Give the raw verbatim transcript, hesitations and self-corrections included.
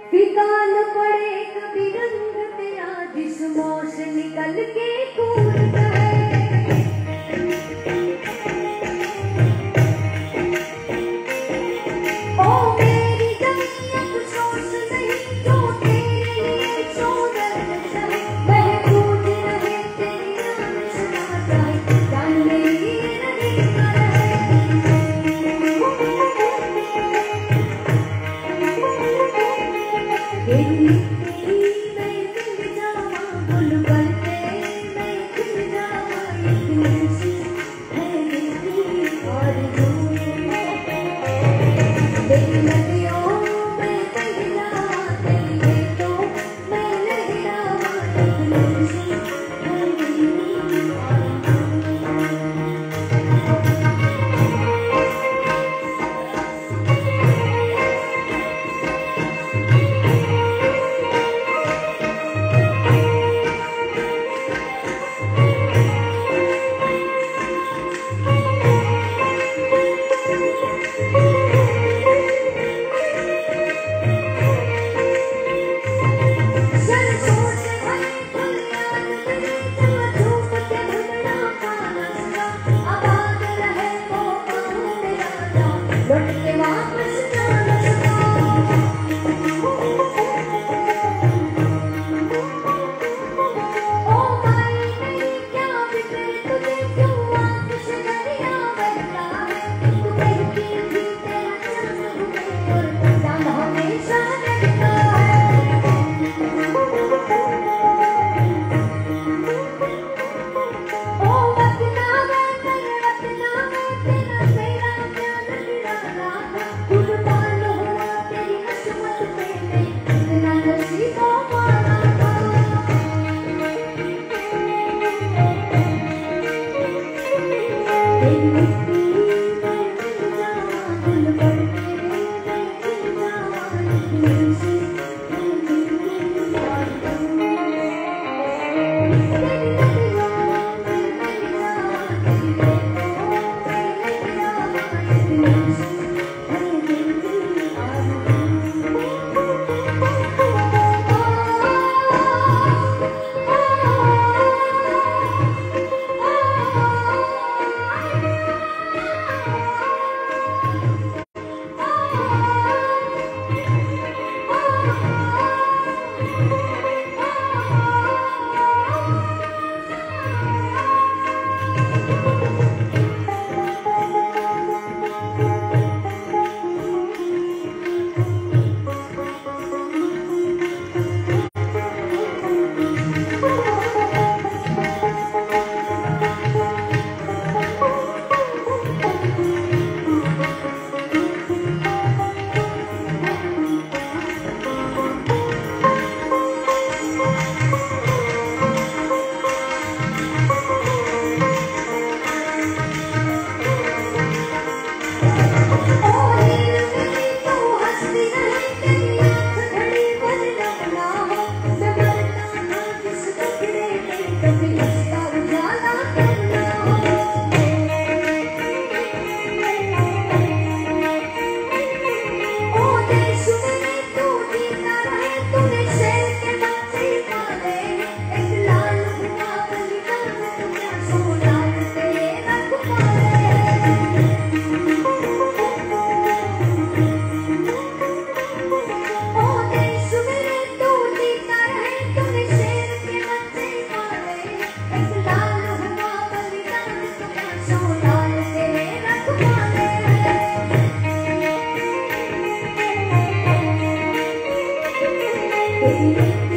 फीका न पड़े कभी रंग तेरा जिस्मों से निकल के दूर जाए। ओ मेरी जान अफसोस नहीं जो तेरे लिए सो दर्द सहे, महफूज रहे तेरी नाम सुना जाए, जान मेरी नहीं मरे। तेरी मिट्टी में खिल जावा, बुलबुल में खिल जावा, इतनी सी है मेरी आरज़ू। तेरी नदियों में बह जावा, तेरी खेतों में लहरावा, इतनी सी है मेरी आरज़ू। सरसों से भरी फरियाद तेरी जहाँ झूम के भुलना पाना सका, आबाद रहे वो गाँव मेरा जहाँ लौट के वापस जा न सका। ओ माई मेरी क्या फिक्र तुझे क्यों आँख से दरिया बहता है, तू कहती थी तेरा चाँद हुए और चाँद हमेशा रहता है। ओ वतना मैं तेरे वतना मैं तेरा मेरा प्यार निराला था, कुर्बान हुआ तेरी अज़मत पे मैं, इतना नसीबों वाला था। तेरी मिट्टी में खिल जावा, बुलबुल में खिल जावा, इतनी सी है मेरी आरज़ू। तेरी नदियों में बह जावा, तेरी खेतों में लहरावा, इतनी सी है मेरी आरज़ू। Thank you.